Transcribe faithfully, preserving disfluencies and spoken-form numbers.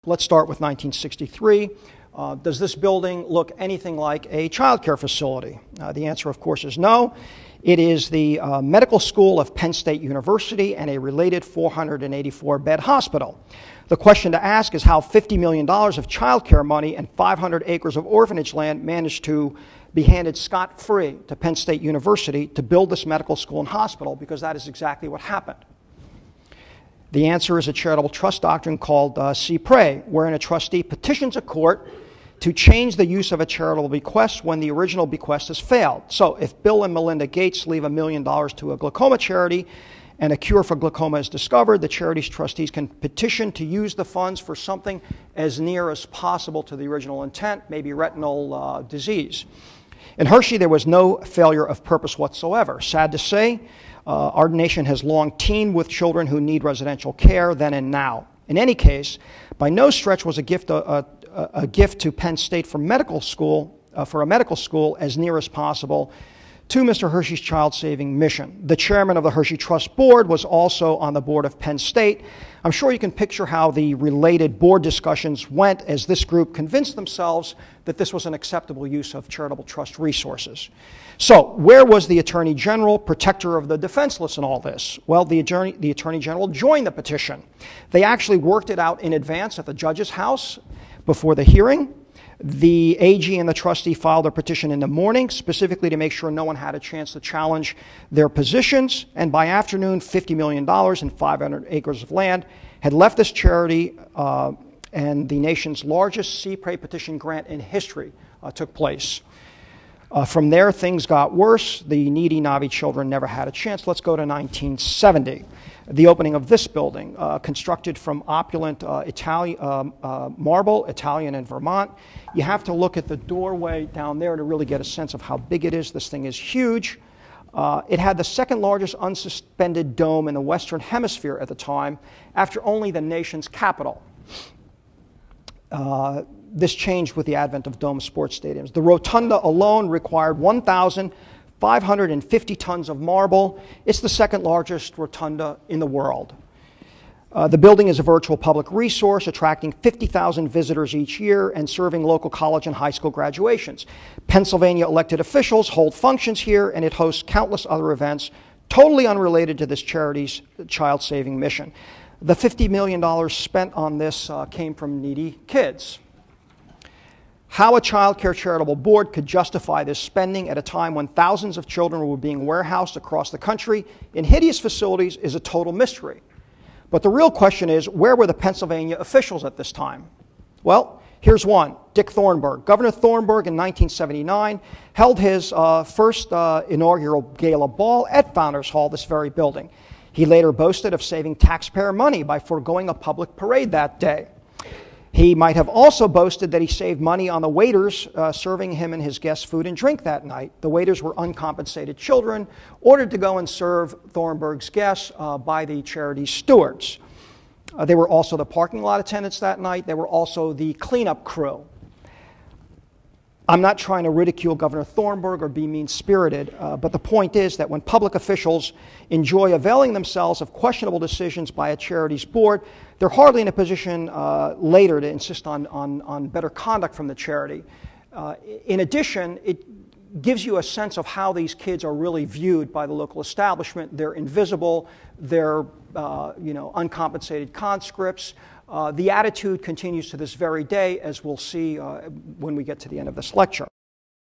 Let's start with nineteen sixty-three. Uh, does this building look anything like a child care facility? Uh, the answer, of course, is no. It is the uh, medical school of Penn State University and a related four hundred eighty-four bed hospital. The question to ask is how fifty million dollars of child care money and five hundred acres of orphanage land managed to be handed scot-free to Penn State University to build this medical school and hospital, because that is exactly what happened. The answer is a charitable trust doctrine called uh, C. Pray, wherein a trustee petitions a court to change the use of a charitable bequest when the original bequest has failed. So if Bill and Melinda Gates leave a million dollars to a glaucoma charity and a cure for glaucoma is discovered, the charity's trustees can petition to use the funds for something as near as possible to the original intent, maybe retinal uh, disease. In Hershey, there was no failure of purpose whatsoever. Sad to say, uh, our nation has long teemed with children who need residential care then and now. In any case, by no stretch was a gift a, a, a gift to Penn State for medical school uh, for a medical school as near as possible to Mister Hershey's child-saving mission. The chairman of the Hershey Trust board was also on the board of Penn State. I'm sure you can picture how the related board discussions went as this group convinced themselves that this was an acceptable use of charitable trust resources. So, where was the Attorney General, protector of the defenseless in all this? Well, the Attorney, the Attorney General joined the petition. They actually worked it out in advance at the judge's house before the hearing. The A G and the trustee filed their petition in the morning, specifically to make sure no one had a chance to challenge their positions. And by afternoon, fifty million dollars and five hundred acres of land had left this charity, uh, and the nation's largest C. Pray petition grant in history uh, took place. Uh, from there, things got worse. The needy Navi children never had a chance. Let's go to nineteen seventy. The opening of this building, uh, constructed from opulent uh, Italian um, uh, marble, Italian in Vermont. You have to look at the doorway down there to really get a sense of how big it is. This thing is huge. Uh, it had the second largest unsuspended dome in the Western Hemisphere at the time, after only the nation's capital. Uh, this changed with the advent of dome sports stadiums. The rotunda alone required one thousand five hundred fifty tons of marble. It's the second largest rotunda in the world. Uh, the building is a virtual public resource, attracting fifty thousand visitors each year and serving local college and high school graduations. Pennsylvania elected officials hold functions here, and it hosts countless other events totally unrelated to this charity's child-saving mission. The fifty million dollars spent on this uh, came from needy kids. How a child care charitable board could justify this spending at a time when thousands of children were being warehoused across the country in hideous facilities is a total mystery. But the real question is, where were the Pennsylvania officials at this time? Well, here's one. Dick Thornburg. Governor Thornburg in nineteen seventy-nine held his uh, first uh, inaugural gala ball at Founders Hall, this very building. He later boasted of saving taxpayer money by foregoing a public parade that day. He might have also boasted that he saved money on the waiters uh, serving him and his guests food and drink that night. The waiters were uncompensated children ordered to go and serve Thornburg's guests uh, by the charity's stewards. Uh, they were also the parking lot attendants that night. They were also the cleanup crew. I'm not trying to ridicule Governor Thornburg or be mean-spirited, uh, but the point is that when public officials enjoy availing themselves of questionable decisions by a charity's board, they're hardly in a position uh, later to insist on, on, on better conduct from the charity. Uh, in addition, it gives you a sense of how these kids are really viewed by the local establishment. They're invisible, they're uh, you know, uncompensated conscripts. Uh, the attitude continues to this very day, as we'll see uh, when we get to the end of this lecture.